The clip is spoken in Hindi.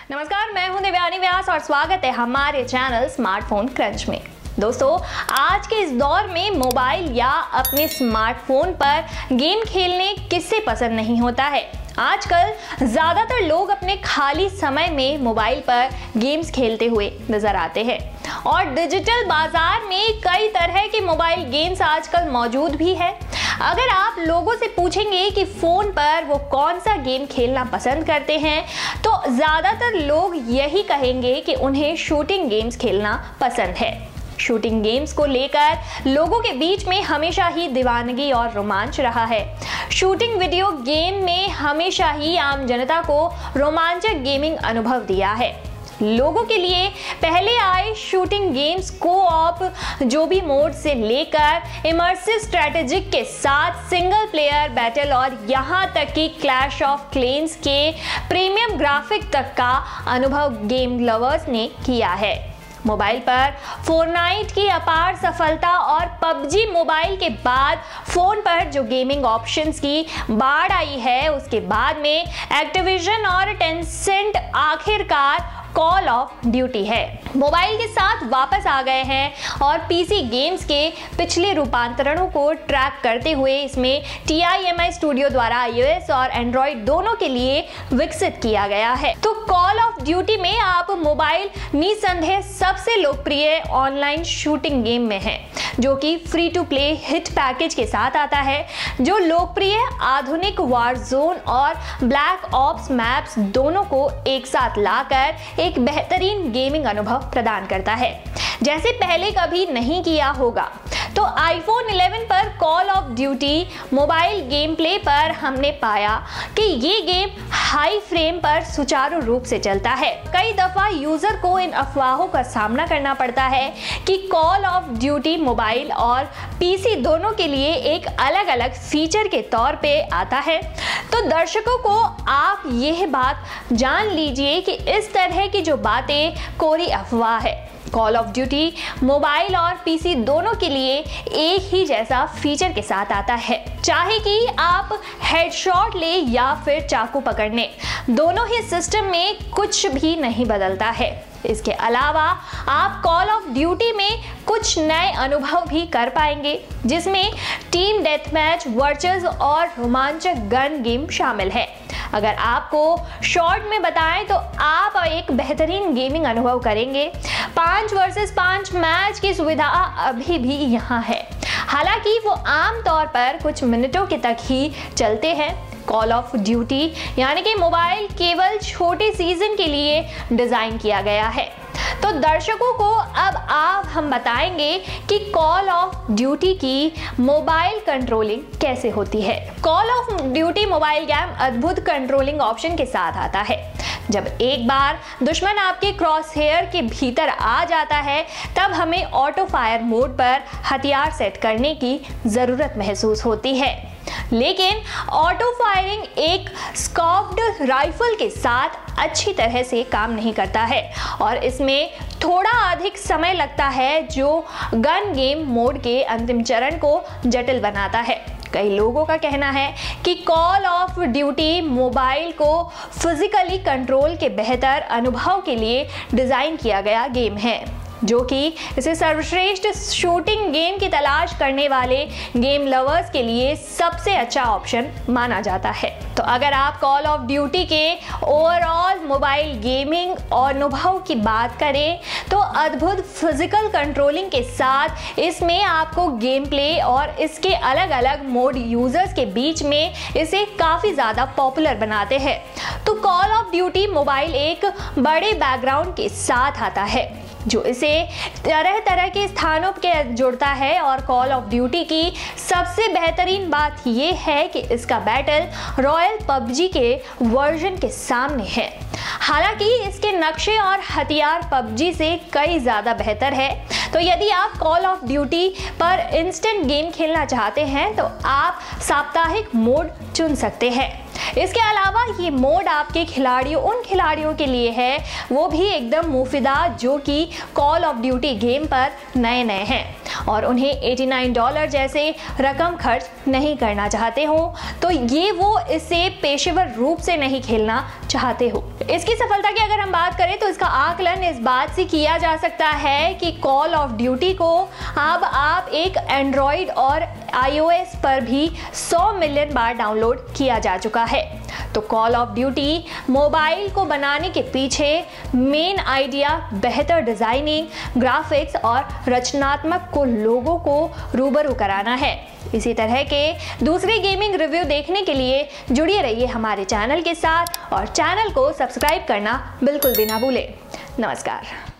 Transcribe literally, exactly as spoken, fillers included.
नमस्कार, मैं हूं देवयानी व्यास और स्वागत है हमारे चैनल स्मार्टफोन क्रंच में। दोस्तों, आज के इस दौर में मोबाइल या अपने स्मार्टफोन पर गेम खेलने किसे पसंद नहीं होता है। आजकल ज़्यादातर लोग अपने खाली समय में मोबाइल पर गेम्स खेलते हुए नजर आते हैं और डिजिटल बाजार में कई तरह के मोबाइल गेम्स आजकल मौजूद भी है। अगर आप लोगों से पूछेंगे कि फ़ोन पर वो कौन सा गेम खेलना पसंद करते हैं, तो ज़्यादातर लोग यही कहेंगे कि उन्हें शूटिंग गेम्स खेलना पसंद है। शूटिंग गेम्स को लेकर लोगों के बीच में हमेशा ही दीवानगी और रोमांच रहा है। शूटिंग वीडियो गेम में हमेशा ही आम जनता को रोमांचक गेमिंग अनुभव दिया है। लोगों के लिए पहले आए शूटिंग गेम्स को ऑप जो भी मोड से लेकर इमर्सिव स्ट्रेटेजिक के साथ सिंगल प्लेयर बैटल और यहाँ तक कि क्लैश ऑफ क्लैंस के प्रीमियम ग्राफिक तक का अनुभव गेम लवर्स ने किया है। मोबाइल पर फोर्टनाइट की अपार सफलता और पबजी मोबाइल के बाद फोन पर जो गेमिंग ऑप्शंस की बाढ़ आई है, उसके बाद में एक्टिविजन और टेंसेंट आखिरकार कॉल ऑफ ड्यूटी है मोबाइल के साथ वापस आ गए हैं और पीसी गेम्स के पिछले रूपांतरणों को ट्रैक करते हुए इसमें T I M I studio द्वारा आईओएस और एंड्रॉइड दोनों के लिए विकसित किया गया है। तो कॉल ऑफ ड्यूटी में आप मोबाइल निसंदेह सबसे लोकप्रिय ऑनलाइन शूटिंग गेम में है, जो कि free to play hit package के साथ आता है, जो लोकप्रिय आधुनिक वारजोन और ब्लैक ऑप्स मैप्स दोनों को एक साथ लाकर एक बेहतरीन गेमिंग अनुभव प्रदान करता है, जैसे पहले कभी नहीं किया होगा। तो आईफोन इलेवन पर call of duty mobile game play पर हमने पाया कि ये गेम हाई फ्रेम पर सुचारू रूप से चलता है। कई दफा यूजर को इन अफवाहों का सामना करना पड़ता है कि कॉल ऑफ ड्यूटी मोबाइल और पीसी दोनों के लिए एक अलग अलग फीचर के तौर पे आता है। तो दर्शकों को आप यह बात जान लीजिए कि इस तरह की जो बातें कोरी अफवाह है। कॉल ऑफ ड्यूटी मोबाइल और पीसी दोनों के लिए एक ही जैसा फीचर के साथ आता है, चाहे कि आप हेडशॉट ले या फिर चाकू पकड़ने, दोनों ही सिस्टम में कुछ भी नहीं बदलता है। इसके अलावा आप कॉल ऑफ ड्यूटी में कुछ नए अनुभव भी कर पाएंगे, जिसमें टीम डेथमैच, वर्चुअल और रोमांचक गन गेम शामिल है। अगर आपको शॉर्ट में बताएं तो आप एक बेहतरीन गेमिंग अनुभव करेंगे। पांच वर्सेस पांच मैच की सुविधा अभी भी यहाँ है, हालांकि वो आमतौर पर कुछ मिनटों के तक ही चलते हैं। कॉल ऑफ ड्यूटी यानी कि मोबाइल केवल छोटे सीजन के लिए डिजाइन किया गया है। तो दर्शकों को अब आप हम बताएंगे कि कॉल ऑफ ड्यूटी की मोबाइल कंट्रोलिंग कैसे होती है। Call of duty mobile game अद्भुत कंट्रोलिंग ऑप्शन के साथ आता है। जब एक बार दुश्मन आपके क्रॉस हेयर के भीतर आ जाता है, तब हमें ऑटो फायर मोड पर हथियार सेट करने की जरूरत महसूस होती है। लेकिन ऑटो फायरिंग एक स्कॉप्ड राइफल के साथ अच्छी तरह से काम नहीं करता है और इसमें थोड़ा अधिक समय लगता है, जो गन गेम मोड के अंतिम चरण को जटिल बनाता है। कई लोगों का कहना है कि कॉल ऑफ ड्यूटी मोबाइल को फिजिकली कंट्रोल के बेहतर अनुभव के लिए डिज़ाइन किया गया गेम है, जो कि इसे सर्वश्रेष्ठ शूटिंग गेम की तलाश करने वाले गेम लवर्स के लिए सबसे अच्छा ऑप्शन माना जाता है। तो अगर आप कॉल ऑफ ड्यूटी के ओवरऑल मोबाइल गेमिंग और अनुभव की बात करें, तो अद्भुत फिजिकल कंट्रोलिंग के साथ इसमें आपको गेम प्ले और इसके अलग अलग मोड यूजर्स के बीच में इसे काफ़ी ज़्यादा पॉपुलर बनाते हैं। तो कॉल ऑफ ड्यूटी मोबाइल एक बड़े बैकग्राउंड के साथ आता है, जो इसे तरह तरह के स्थानों के जोड़ता है। और कॉल ऑफ ड्यूटी की सबसे बेहतरीन बात यह है कि इसका बैटल रॉयल पबजी के वर्जन के सामने है। हालांकि इसके नक्शे और हथियार पबजी से कई ज़्यादा बेहतर है। तो यदि आप कॉल ऑफ ड्यूटी पर इंस्टेंट गेम खेलना चाहते हैं, तो आप साप्ताहिक मोड चुन सकते हैं। इसके अलावा ये मोड आपके खिलाड़ियों उन खिलाड़ियों के लिए है, वो भी एकदम मुफीदा, जो कि कॉल ऑफ ड्यूटी गेम पर नए नए हैं और उन्हें नवासी डॉलर जैसे रकम खर्च नहीं करना चाहते हो, तो ये वो इसे पेशेवर रूप से नहीं खेलना चाहते हो। इसकी सफलता की अगर हम बात करें तो इसका आकलन इस बात से किया जा सकता है कि कॉल ऑफ ड्यूटी को अब आप एक एंड्रॉइड और आईओएस पर भी सौ मिलियन बार डाउनलोड किया जा चुका है। तो कॉल ऑफ ड्यूटी मोबाइल को बनाने के पीछे मेन आइडिया बेहतर डिजाइनिंग, ग्राफिक्स और रचनात्मक को लोगों को रूबरू कराना है। इसी तरह के दूसरे गेमिंग रिव्यू देखने के लिए जुड़े रहिए हमारे चैनल के साथ और चैनल को सब्सक्राइब करना बिल्कुल भी ना भूलें। नमस्कार।